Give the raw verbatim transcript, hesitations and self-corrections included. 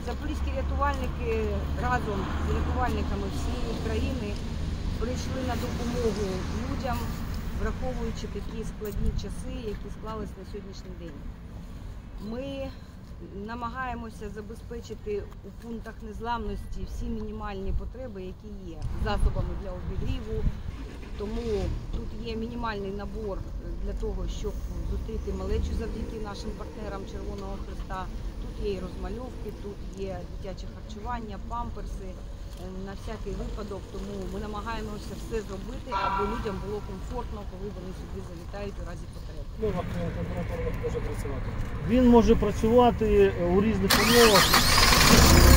Запорізькі рятувальники разом з рятувальниками всієї країни прийшли на допомогу людям, враховуючи такі складні часи, які склались на сьогоднішній день. Ми намагаємося забезпечити у пунктах незламності всі мінімальні потреби, які є, засобами для обігріву. Тому тут є мінімальний набор для того, щоб зустріти малечу завдяки нашим партнерам Червоного Хреста. Тут є і розмальовки, тут є дитяче харчування, памперси на всякий випадок. Тому ми намагаємося все зробити, аби людям було комфортно, коли вони сюди завітають у разі потреби. Ну, може працювати. Він може працювати у різних умовах.